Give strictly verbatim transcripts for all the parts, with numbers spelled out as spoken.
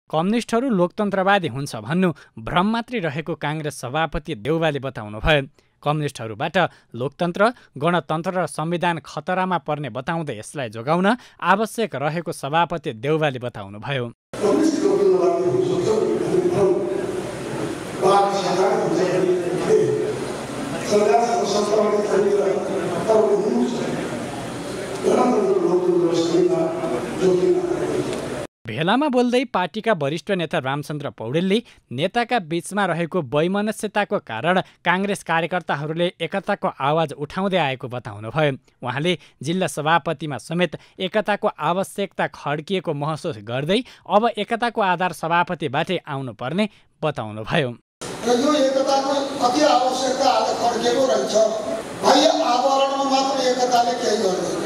कम्युनिस्टहरू लोकतन्त्रवादी हुन्छ भन्नु भ्रम मात्रै रहेको काङ्ग्रेस सभापति देउवाले बताउनुभयो। कम्युनिस्टहरूबाट लोकतन्त्र, गणतन्त्र र संविधान खतरामा पर्ने बताउँदै यसलाई जोगाउन आवश्यक रहेको सभापति देउवाले बताउनुभयो। भेलामा बोल्दै पार्टीका वरिष्ठ नेता रामचन्द्र पौडेलले नेताका बीचमा रहेको वैमनस्यताको कारण काङ्ग्रेस कार्यकर्ताहरूले एकताको आवाज उठाउँदै आएको बताउनुभयो। उहाँले जिल्ला सभापतिमा समेत एकताको आवश्यकता खड्किएको महसुस गर्दै अब एकताको आधार सभापतिबाटै आउनुपर्ने बताउनुभयो। यो एकताको अति आवश्यकता आज खड्किएको रहेछ। बाह्य आवरणमा मात्र एकताले केही गर्दैन।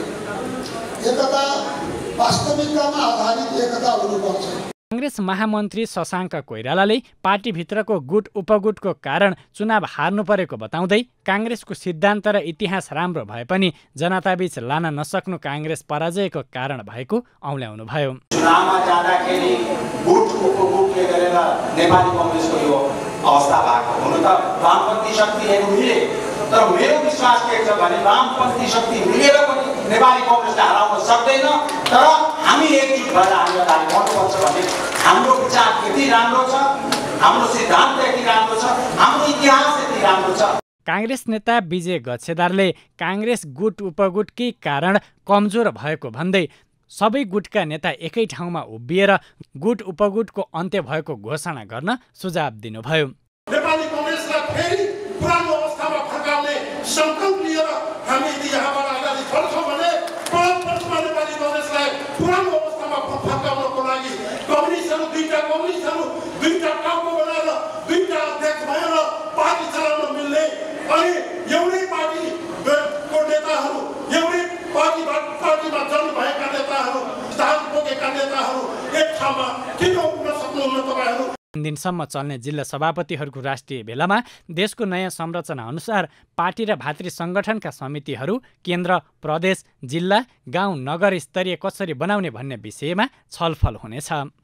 एकता वास्तविकतामा आधारित एकता हुनुपर्छ। काङ्ग्रेस महामन्त्री शशाङ्क कोइरालाले पार्टीभित्रको गुट उपगुटको कारण चुनाव हार्नु परेको बताउँदै काङ्ग्रेसको सिद्धान्त र इतिहास राम्रो भए पनि जनताबीच लान नसक्नु काङ्ग्रेस पराजयको कारण भएको औँल्याउनुभयो। चुनावमा जाँदाखेरि गुट उपगुटले गरेर नेपाली काङ्ग्रेसको यो अवस्था भएको हुनु त वामपन्थी शक्तिहरू मिले, तर मेरो विश्वास के छ भने वामपन्थी शक्ति मिलेर पनि नेपाली काङ्ग्रेसले हराउन सक्दैन। तर हामी एकजुट भएर हामी अगाडि बढ्नुपर्छ भन्ने हाम्रो विचार यति राम्रो छ, हाम्रो सिद्धान्त यति राम्रो छ, हाम्रो इतिहास यति राम्रो छ। काङ्ग्रेस नेता विजय गच्छेदारले काङ्ग्रेस गुट उपगुटकै कारण कमजोर भएको भन्दै सबै गुटका नेता एकै ठाउँमा उभिएर गुट उपगुटको अन्त्य भएको घोषणा गर्न सुझाव दिनुभयो। नेपाली काङ्ग्रेसलाई फेरि पुरानो अवस्थामा फर्काउने संकल्प लिएर हामी यदि यहाँबाट अगाडि बढ्छौँ भने परमा नेपाली काङ्ग्रेसलाई पुरानो अवस्थामा फर्काउनको लागि कम्युनिस्टहरू दुईटा कम्युनिस्टहरू दुईटा टाउको बनाएर दुईटा अध्यक्ष भएर पार्टी चलाउन मिल्ने अनि एउटै पार्टीको नेताहरू एउटै पार्टीबाट पार्टीमा जन्म भएका नेताहरू सिद्धान्त बोकेका नेताहरू एक ठाउँमा किन उठ्न सक्नुहुन्न तपाईँहरू? तीन दिनसम्म चल्ने जिल्ला सभापतिहरूको राष्ट्रिय भेलामा देशको नयाँ संरचना अनुसार पार्टी र भातृ सङ्गठनका समितिहरू केन्द्र, प्रदेश, जिल्ला, गाउँ, नगर स्तरीय कसरी बनाउने भन्ने विषयमा छलफल हुनेछ।